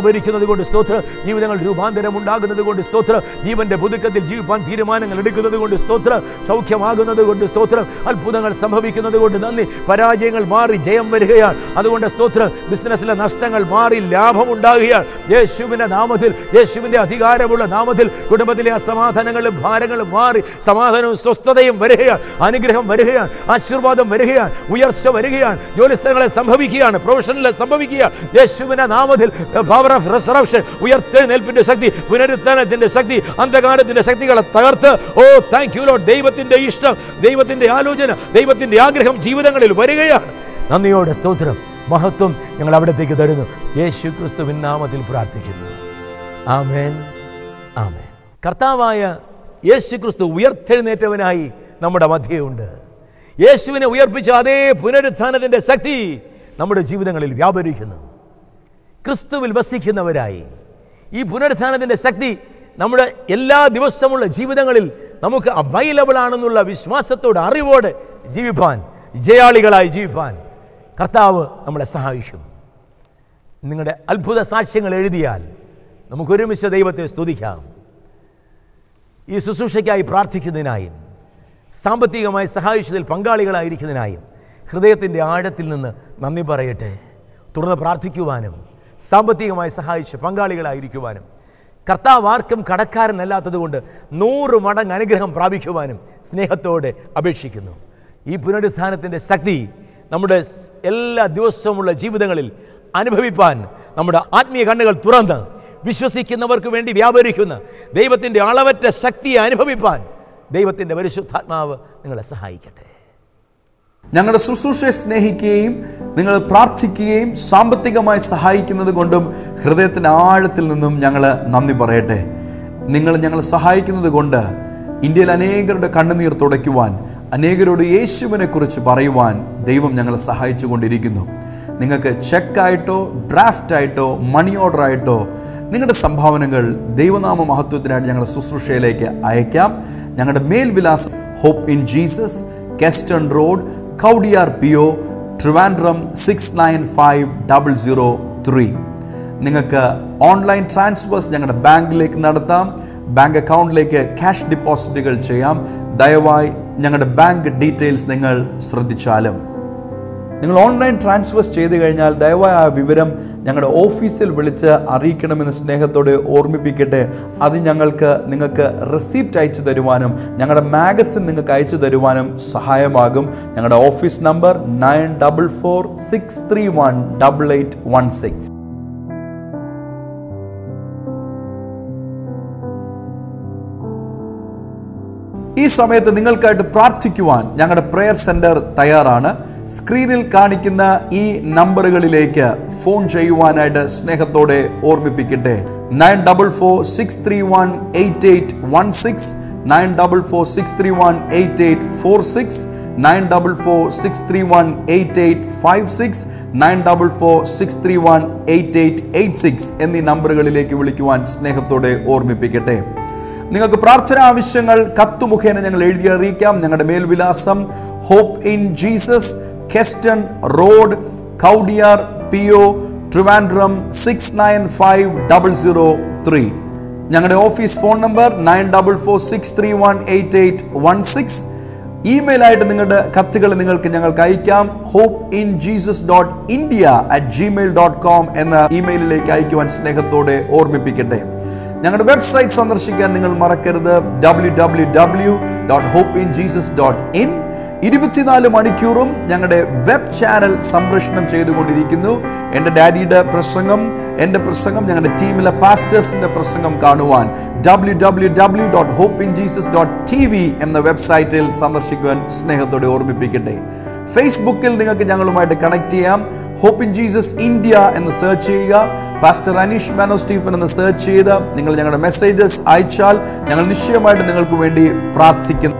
വ്യാപരിക്കുന്നത് കൊണ്ട് സ്തോത്രം. ജീവിതങ്ങൾ രൂപാന്തരം ഉണ്ടാകുന്നത് കൊണ്ട് സ്തോത്രം. ജീവന്റെ പുതുക്കത്തിൽ ജീവിപ്പാൻ തീരുമാനങ്ങൾ എടുക്കുന്നത് കൊണ്ട് സ്തോത്രം. സൗഖ്യമാകുന്നത് കൊണ്ട് സ്തോത്രം. അത്ഭുതങ്ങൾ സംഭവിക്കുന്നത് കൊണ്ട് നന്ദി. പരാജയങ്ങൾ മാറി ജയം വരികയാണ്. അതുകൊണ്ട് സ്തോത്രം. ബിസിനസ്സിലെ നഷ്ടങ്ങൾ മാറി ലാഭം ഉണ്ടാകുകയാണ്. യേശുവിന്റെ നാമത്തിൽ, യേശുവിന്റെ അധികാരമുള്ള നാമത്തിൽ കുടുംബത്തിലെ അസമാധാനങ്ങളും ഭാരങ്ങളും മാറി സമാധാനവും സ്വസ്ഥതയും വരികയാണ്. അനുഗ്രഹം വരികയാണ്. ആശീർവാദം വരികയാണ്. ഉയർച്ച വരികയാണ്. ജോലിസ്ഥലങ്ങളെ സംഭവിക്കുകയാണ്. പ്രൊഫഷനിലെ സംഭവിക്കുകയാണ്. യേശുവിന്റെ നാമത്തിൽ പവർ ഓഫ് റിസറപ്ഷൻ, ഉയർത്തെഴുന്നേൽപ്പിന്റെ ശക്തി, പുനരുത്ഥാനത്തിന്റെ ശക്തി, അന്ധകാരത്തിന്റെ ശക്തികളെ തകർത്ത് ഓ താങ്ക് യു ലോർഡ്. ദൈവത്തിന്റെ ഇഷ്ടം, ദൈവത്തിന്റെ ആലോചന, ദൈവത്തിന്റെ ആഗ്രഹം ജീവിതങ്ങളിൽ വരികയാണ്. നന്ദിയോടെ സ്തോത്രം. മഹത്വം ഞങ്ങൾ അവിടത്തേക്ക് തരുന്നു. യേശു ക്രിസ്തുവിൻ നാമത്തിൽ പ്രാർത്ഥിക്കുന്നു. ആമേൻ, ആമേൻ. കർത്താവായ യേശു ക്രിസ്തു ഉയർത്തെഴുന്നേറ്റവനായി നമ്മുടെ മധ്യയുണ്ട്. യേശുവിനെ ഉയർപ്പിച്ച അതേ പുനരുത്ഥാനത്തിന്റെ ശക്തി നമ്മുടെ ജീവിതങ്ങളിൽ വ്യാപരിക്കുന്നു. ക്രിസ്തുവിൽ വസിക്കുന്നവരായി ഈ പുനരുത്ഥാനത്തിന്റെ ശക്തി നമ്മുടെ എല്ലാ ദിവസമുള്ള ജീവിതങ്ങളിൽ നമുക്ക് അവൈലബിൾ ആണെന്നുള്ള വിശ്വാസത്തോടെ, അറിവോടെ ജീവിപ്പാൻ, ജയാളികളായി ജീവിപ്പാൻ കർത്താവ് നമ്മളെ സഹായിക്കും. നിങ്ങളുടെ അത്ഭുത സാക്ഷ്യങ്ങൾ എഴുതിയാൽ നമുക്ക് ഒരുമിച്ച് ദൈവത്തെ സ്തുതിക്കാം. ഈ ശുശ്രൂഷയ്ക്കായി പ്രാർത്ഥിക്കുന്നതിനായും സാമ്പത്തികമായി സഹായിച്ചതിൽ പങ്കാളികളായിരിക്കുന്നതിനായും ഹൃദയത്തിൻ്റെ ആഴത്തിൽ നിന്ന് നന്ദി പറയട്ടെ. തുടർന്ന് പ്രാർത്ഥിക്കുവാനും സാമ്പത്തികമായി സഹായിച്ച് പങ്കാളികളായിരിക്കുവാനും കർത്താവ് ആർക്കും കടക്കാരനല്ലാത്തതുകൊണ്ട് നൂറ് മടങ്ങ് അനുഗ്രഹം പ്രാപിക്കുവാനും സ്നേഹത്തോടെ അപേക്ഷിക്കുന്നു. ഈ പുനരുത്ഥാനത്തിൻ്റെ ശക്തി നമ്മുടെ എല്ലാ ദിവസവുമുള്ള ജീവിതങ്ങളിൽ അനുഭവിപ്പാൻ നമ്മുടെ ആത്മീയ കണ്ണുകൾ തുറന്ന് വിശ്വസിക്കുന്നവർക്ക് വേണ്ടി വ്യാപരിക്കുന്ന ദൈവത്തിൻ്റെ അളവറ്റ ശക്തിയെ അനുഭവിപ്പാൻ ദൈവത്തിൻ്റെ പരിശുദ്ധാത്മാവ് നിങ്ങളെ സഹായിക്കട്ടെ. ഞങ്ങളുടെ ശുശ്രൂഷയെ സ്നേഹിക്കുകയും നിങ്ങൾ പ്രാർത്ഥിക്കുകയും സാമ്പത്തികമായി സഹായിക്കുന്നത് കൊണ്ടും ഹൃദയത്തിൻ്റെ ആഴത്തിൽ നിന്നും ഞങ്ങൾ നന്ദി പറയട്ടെ. നിങ്ങൾ ഞങ്ങളെ സഹായിക്കുന്നത് കൊണ്ട് ഇന്ത്യയിൽ അനേകരുടെ കണ്ണുനീർ തുടയ്ക്കുവാൻ, അനേകരോട് യേശുവിനെ കുറിച്ച് പറയുവാൻ ദൈവം ഞങ്ങളെ സഹായിച്ചു കൊണ്ടിരിക്കുന്നു. നിങ്ങൾക്ക് ചെക്കായിട്ടോ ഡ്രാഫ്റ്റായിട്ടോ മണി ഓർഡറായിട്ടോ നിങ്ങളുടെ സംഭാവനകൾ ദൈവനാമ മഹത്വത്തിനായിട്ട് ഞങ്ങളുടെ ശുശ്രൂഷയിലേക്ക് അയക്കാം. ഞങ്ങളുടെ മേൽവിലാസം hope in Jesus, Keston road, Kowdiar P O, Trivandrum six nine five double zero three. നിങ്ങൾക്ക് ഓൺലൈൻ ട്രാൻസ്ഫേഴ്സ് ഞങ്ങളുടെ ബാങ്കിലേക്ക് നടത്താം. ബാങ്ക് അക്കൗണ്ടിലേക്ക് ക്യാഷ് ഡിപ്പോസിറ്റുകൾ ചെയ്യാം. ദയവായി ഞങ്ങളുടെ ബാങ്ക് ഡീറ്റെയിൽസ് നിങ്ങൾ ശ്രദ്ധിച്ചാലും. നിങ്ങൾ ഓൺലൈൻ ട്രാൻസ്ഫേഴ്സ് ചെയ്ത് കഴിഞ്ഞാൽ ദയവായി ആ വിവരം ഞങ്ങളുടെ ഓഫീസിൽ വിളിച്ച് അറിയിക്കണമെന്ന് സ്നേഹത്തോടെ ഓർമ്മിപ്പിക്കട്ടെ. അത് ഞങ്ങൾക്ക് നിങ്ങൾക്ക് റെസിപ്റ്റ് അയച്ചു തരുവാനും ഞങ്ങളുടെ മാഗസിൻ നിങ്ങൾക്ക് അയച്ചു തരുവാനും സഹായമാകും. ഞങ്ങളുടെ office number nine double four six three one double eight one six. ഈ സമയത്ത് നിങ്ങൾക്കായിട്ട് പ്രാർത്ഥിക്കുവാൻ ഞങ്ങളുടെ പ്രെയർ സെന്റർ തയ്യാറാണ്. സ്ക്രീനിൽ കാണിക്കുന്ന ഈ നമ്പറുകളിലേക്ക് ഫോൺ ചെയ്യുവാനായിട്ട് സ്നേഹത്തോടെ ഓർമ്മിപ്പിക്കട്ടെ. Nine double four six three one eight eight one six, nine double four six three one eight eight four six, nine double four six three one eight eight five six, nine double four six three one eight eight eight six എന്നീ നമ്പറുകളിലേക്ക് വിളിക്കുവാൻ സ്നേഹത്തോടെ ഓർമ്മിപ്പിക്കട്ടെ. നിങ്ങൾക്ക് പ്രാർത്ഥന ആവശ്യങ്ങൾ കത്ത് മുഖേന ഞങ്ങൾ എഴുതി അറിയിക്കാം. ഞങ്ങളുടെ മേൽവിലാസം hope in Jesus, Keston road, Kowdiar P O, Trivandrum six nine five double zero three. ഞങ്ങളുടെ office phone number nine double four six three one eight eight one six. Email ആയിട്ട് നിങ്ങളുടെ കത്തുകൾ നിങ്ങൾക്ക് ഞങ്ങൾക്ക് അയക്കാം. Hope in Jesus dot India at Gmail dot com എന്ന ഇമെയിലിലേക്ക് അയക്കുവാൻ സ്നേഹത്തോടെ ഓർമ്മിപ്പിക്കട്ടെ. ഞങ്ങളുടെ വെബ്സൈറ്റ് സന്ദർശിക്കാൻ നിങ്ങൾ മറക്കരുത്. W W W dot hope in Jesus dot in. ഇരുപത്തിനാല് മണിക്കൂറും ഞങ്ങളുടെ വെബ് ചാനൽ സംപ്രേഷണം ചെയ്തുകൊണ്ടിരിക്കുന്നു. എൻ്റെ ഡാഡിയുടെ പ്രസംഗം, എൻ്റെ പ്രസംഗം, ഞങ്ങളുടെ ടീമിലെ പാസ്റ്റേഴ്സിൻ്റെ പ്രസംഗം കാണുവാൻ W W W dot hope in Jesus dot T V എന്ന വെബ്സൈറ്റിൽ സന്ദർശിക്കുവാൻ സ്നേഹത്തോടെ ഓർമ്മിപ്പിക്കട്ടെ. ഫേസ്ബുക്കിൽ നിങ്ങൾക്ക് ഞങ്ങളുമായിട്ട് കണക്ട് ചെയ്യാം. ഹോപ്പ് ഇൻ ജീസസ് ഇന്ത്യ എന്ന് സെർച്ച് ചെയ്യുക. പാസ്റ്റർ അനീഷ് മാനോ സ്റ്റീഫൻ എന്ന് സെർച്ച് ചെയ്ത് നിങ്ങൾ ഞങ്ങളുടെ മെസ്സേജസ് അയച്ചാൽ ഞങ്ങൾ നിശ്ചയമായിട്ട് നിങ്ങൾക്ക് വേണ്ടി പ്രാർത്ഥിക്കുന്നു.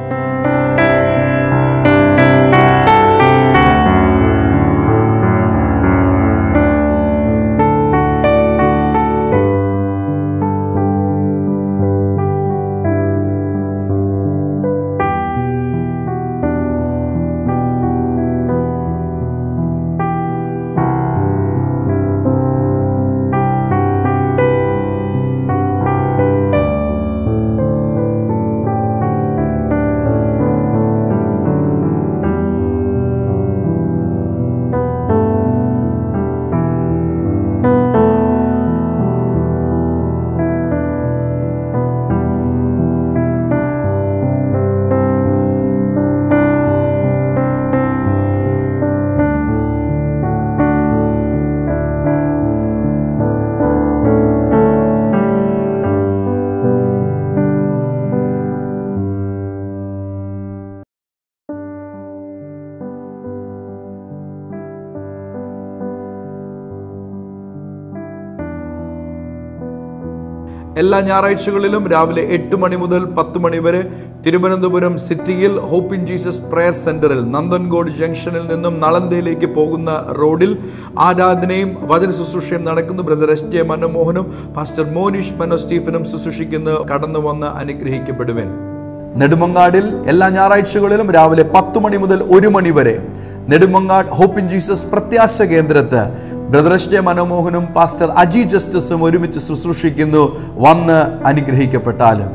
എല്ലാ ഞായറാഴ്ചകളിലും രാവിലെ എട്ട് മണി മുതൽ പത്ത് മണി വരെ തിരുവനന്തപുരം സിറ്റിയിൽ ഹോപ്പ് ഇൻ ജീസസ് പ്രയർ സെന്ററിൽ നന്ദൻകോട് ജംഗ്ഷനിൽ നിന്നും നളന്തയിലേക്ക് പോകുന്ന റോഡിൽ ആരാധനയും വചന ശുശ്രൂഷയും നടക്കുന്നു. ബ്രദർ എസ് ജെ മനോമോഹനും പാസ്റ്റർ മോനിഷ് മനോ സ്റ്റീഫനും ശുശ്രൂഷിക്കുന്നു. കടന്നു വന്ന് അനുഗ്രഹിക്കപ്പെടുവേൻ. നെടുമങ്ങാടിൽ എല്ലാ ഞായറാഴ്ചകളിലും രാവിലെ പത്ത് മണി മുതൽ ഒരു മണി വരെ നെടുമങ്ങാട് ഹോപ്പ് ഇൻ ജീസസ് പ്രത്യാശ കേന്ദ്രത്ത് ബ്രദർ എസ് ജെ മനോമോഹനും പാസ്റ്റർ അജി ജസ്റ്റിസും ഒരുമിച്ച് ശുശ്രൂഷിക്കുന്നു. വന്ന് അനുഗ്രഹിക്കപ്പെട്ടാലും.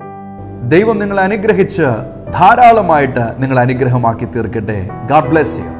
ദൈവം നിങ്ങളെ അനുഗ്രഹിച്ച് ധാരാളമായിട്ട് നിങ്ങൾ അനുഗ്രഹമാക്കി തീർക്കട്ടെ. God bless U.